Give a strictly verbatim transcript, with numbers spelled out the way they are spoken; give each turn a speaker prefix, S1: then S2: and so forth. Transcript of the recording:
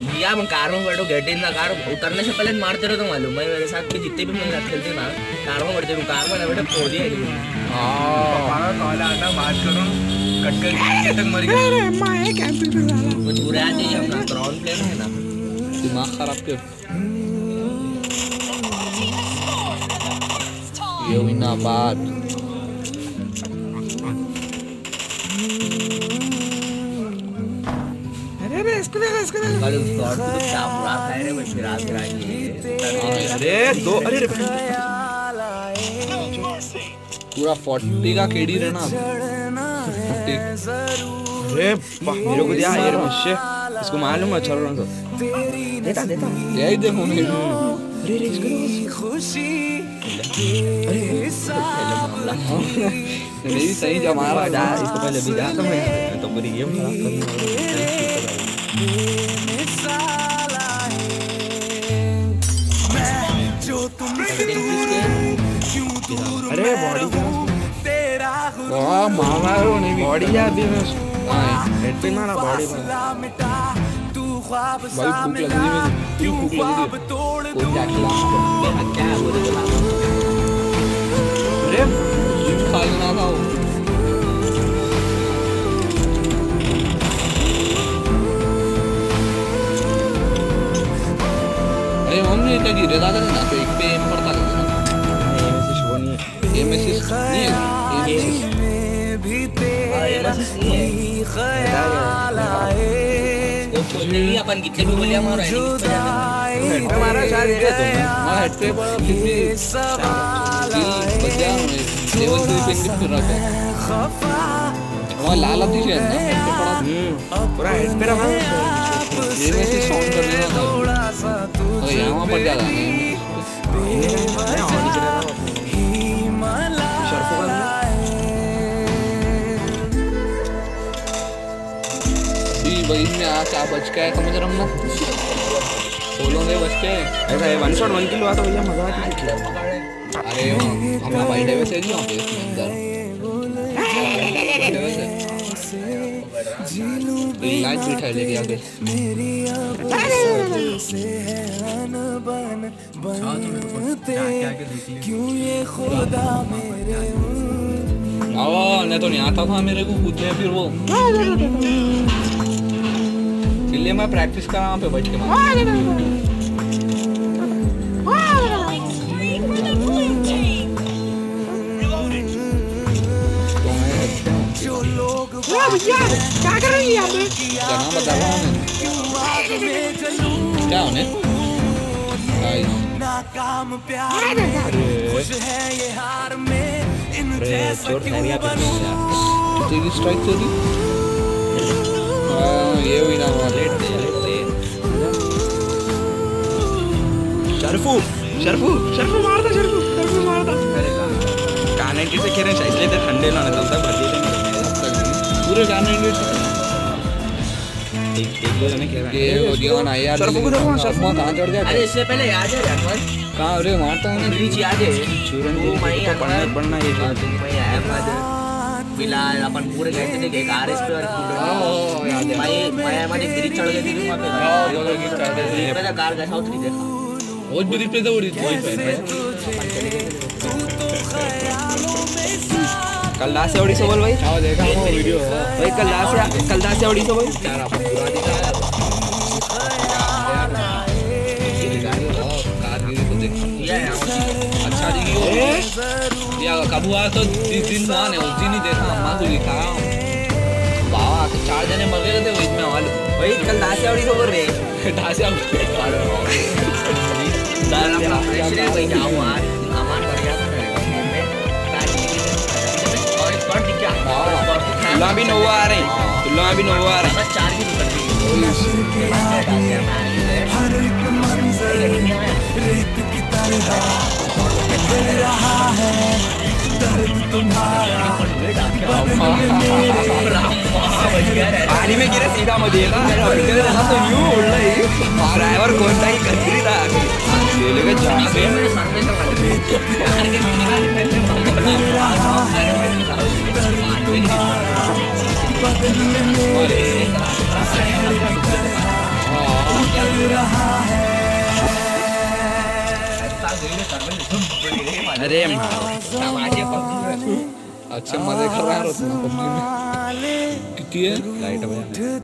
S1: भैया हम कार में बैठो, गेट इन ना कार उतरने से पहले मारते रहो तो मालूम है मेरे साथ भी जितने भी मेरे साथ खेलते ना कार में बैठते कार में ना बैठे फोड़ दिया हाँ कॉल आता बात करो कट कर तक मर गया अरे मां है कैंपिंग पे साला कुछ बुरा आ जाइए अपना क्रॉन प्लेयर है ना दिमाग खराब क्यों ये हुई ना बात
S2: अरे इसको देखो इसको देखो
S1: कल उसको और कुछ क्या बुरा था रे मैं फिर आज रात
S2: अरे दो अरे
S1: पूरा चालीस का केडी रहना
S2: अरे मेरे को दिया यार मुझसे इसको मालूम है चल रहा था देता देता
S1: यही देखो नहीं
S2: अरे रे इसको खुशी
S1: नहीं सही जमा
S2: जा इसको पहले भी जा तो मैं तो पूरी गेम खराब अरे बॉडी वाह मामा रो नहीं बॉडी जा दी मैं हेड पे मारा बॉडी में
S1: भाई भूख लगी है क्यों भूख लगी है कोई क्या खिला क्या है वो
S2: अरे
S1: खा लेना था अरे मम्मी क्या गिरे दादा ना तो एक पे एम पड़ता है ये मैसेज नहीं है ये छोड़ने की अपन कितने भी बोलिया मारो हेड पे मारा शायद ये तुम हां हेड पे पर फिर भी बचा लेवल टू पे फिर रखा वहां लाल आती है ना हेड पे पड़ा
S2: पूरा हेड पे रखा
S1: ये मैसेज साउंड करने वाला था अरे यहां पर जा रहा है भाई में आ क्या बच के है समझ रहा हूं ना सोलो में बच के
S2: ऐसा है वन शॉट वन किल हुआ तो भैया मजा आ गया
S1: अरे हम भाई डेवे से नहीं होते इसमें अंदर लाइट भी उठा लेके आगे
S2: क्यों ये खुदा मेरे
S1: आओ नहीं तो नहीं आता था मेरे को कूदने फिर वो इसलिए मैं प्रैक्टिस कर रहा हूँ पे बैठ के
S2: क्या कर रही है
S1: क्या नाम बता रहा हूँ क्या होने
S2: नाकाम प्यार में खुश है ये हार में इन जैसा क्यों बनूं
S1: तेरी स्ट्राइक चली हां ये हुई ना लेट दे लेट दे
S2: शरफू शरफू शरफू मारता शरफू शरफू मारता कानेटी से खेलने चाहिए इसलिए तो ठंडे ना तब तक भर देंगे
S1: पूरे कानेटी
S2: एक एक दो जने खेल रहे
S1: हैं ये वो दिया ना यार
S2: शरफू को देखो शरफू
S1: कहां चढ़ गया
S3: अरे इससे पहले याद है जानवर
S1: कहां अरे मारता है ना
S3: बीच याद है
S2: चूरन को
S3: मैं
S2: पढ़ना पढ़ना ये
S3: मैं आया मत बिलाल अपन पूरे गए थे एक आरएस पे और
S1: हां याद है
S3: मैं मैं हमारे ब्रिज चढ़ गए थे वहां पे
S1: हां वो लोग चढ़ गए थे
S3: पहले कार का साउथ नहीं देखा
S1: वो ब्रिज पे तो उड़ी थी
S2: कल दास ओडी से बोल भाई
S1: आओ देखा वो वीडियो
S2: भाई कल दास कल दास ओडी से बोल
S1: यार अपन पूरा दिखाया अच्छा दिखी या कब हुआ तो तीस दिन हुआ नहीं उस दिन ही देखा अम्मा को दिखाया बाबा चार जने मर गए थे वो इसमें वाले
S3: भाई कल दास ओडी से बोल रहे
S1: ढासे
S3: दाल अपना फ्रेश है भाई क्या हुआ सामान बढ़ गया था और एक बार दिख गया
S2: तुला भी नोवा आ रहे तुला भी नोवा आ रहे
S3: बस चार की निकल गई हर एक मंजर रेत की तरह बदल रहा है दर्द तुम्हारा
S2: पानी में गिरे सीधा मध्ये तो न्यू ड्रायव्हर कोणताही कचरी अरे मार अच्छा मजे कर रहा है किती आहे लाईट